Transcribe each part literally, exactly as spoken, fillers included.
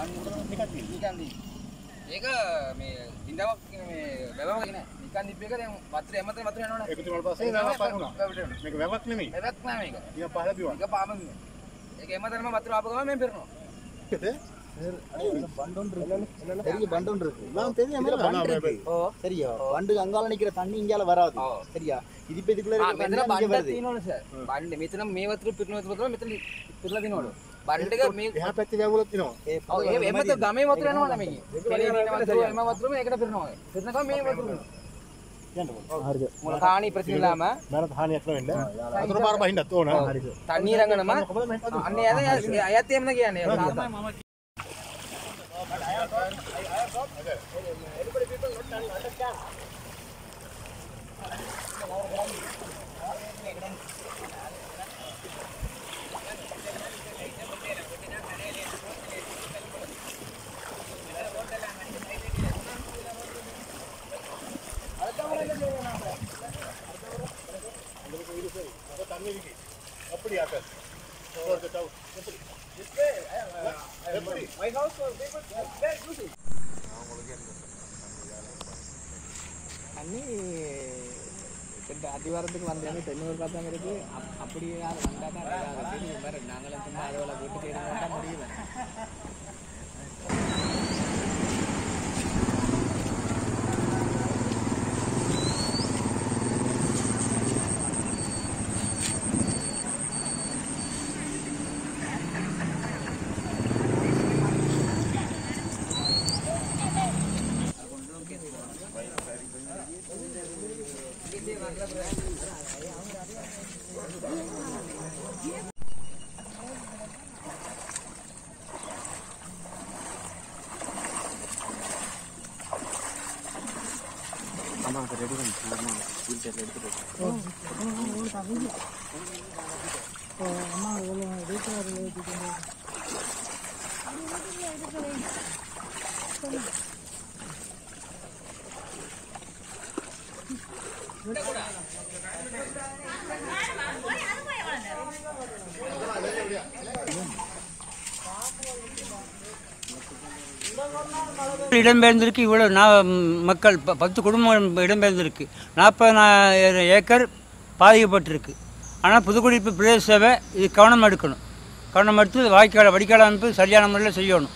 ඒක මේ ඉඳවක් මේ වැවක් නේ නිකන් නිප් එක දැන් වතුර එමතේ වතුර යනවනේ ඒක තුනට පස්සේ වැවක් පාරුණා මේක වැවක් නෙමෙයි වැවක් නෑ මේක ඊය පහල බිව්වා ඒක පාම නේ ඒක එමතේම වතුර ආපු ගමන් මම පෙරනවා பண்டு பெரிய பண்டு இருக்கு நான் தெரியும் மேல பண்டு இருக்கு சரியா பண்டு அங்கால நிக்கிற தண்ணி இங்கால வராது சரியா இது இப்ப இதுக்குள்ள இருக்க මෙතන බණ්ඩ තියෙනවනේ සර් බණ්ඩ මෙතන මේ වතුර පිරුණු වතුර මෙතන පිරලා දිනවලු බණ්ඩ එක මේ එහා පැත්තේ වැවුලක් තියෙනවා ඔව් ඒ එමෙත ගමේ වතුර යනවනේ මේකේ කෙලේ දින වතුර එම වතුර මේකට පිරනවා පිරනකම් මේ වතුර යන්න ඕන හරිද මොන කාණි ප්‍රතිලාම මම තහණියක් නෙවෙන්න වතුර පාර බහින්නත් ඕන හරිද තண்ணී රංගනම අන්නේ යද අයත් එන්න කියන්නේ තමයි මම everybody people not understand அப்படியா sir for the town this way my house or they would very good அண்ணி கிட்ட அடிவாரத்துக்கு வந்தேன்னு தென்னூர் பார்த்தாங்கிறது அப்படி யார் வந்தாக்கா அப்படின்னு மாதிரி நாங்களும் சும்மா அதோட வீட்டு செய்யணும் முடியல அம்மா ரெடி பண்ணி அம்மா வீல் சேர்ல எடுத்துட்டு அம்மா வீட்டுல எடுத்துட்டு இடம்பெயர்ந்திருக்கு இவ்வளவு மக்கள் பத்து குடும்பம் இடம்பெயர்ந்திருக்கு நாற்பதாயிரம் ஏக்கர் பாதிக்கப்பட்டிருக்கு ஆனால் புதுக்குடியிருப்பு பிரதேச சபை இது கவனம் எடுக்கணும் கவனம் எடுத்து வாய்க்கால வடிகால் அமைப்பு சரியான முறையில் செய்யணும்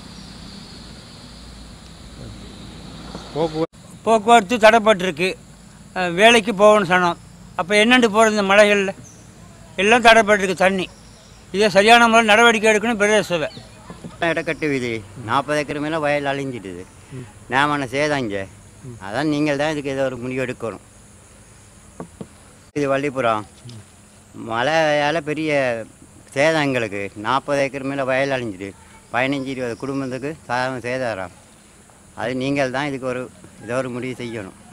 போக்குவரத்து தடைப்பட்டிருக்கு வேலைக்கு போகணும் சனம் அப்போ என்னென்று போகிற இந்த மலைகளில் எல்லாம் தடைப்பட்டிருக்கு தண்ணி இதை சரியான முறையில் நடவடிக்கை எடுக்கணும் பிரதேச சபை இடக்கட்டு வீதி நாற்பது ஏக்கர் மேலே வயல் அழிஞ்சிட்டுது நாம சேதாங்க அதான் நீங்கள் தான் இதுக்கு ஏதோ ஒரு முடிவு எடுக்கணும் இது வள்ளிபுரம் மழையால் பெரிய சேதம் எங்களுக்கு நாற்பது ஏக்கர் மேலே வயல் அழிஞ்சிட்டு பதினஞ்சு இருபது குடும்பத்துக்கு சாதாரண சேதாரம் அது நீங்கள் தான் இதுக்கு ஒரு ஏதோ ஒரு முடிவு செய்யணும்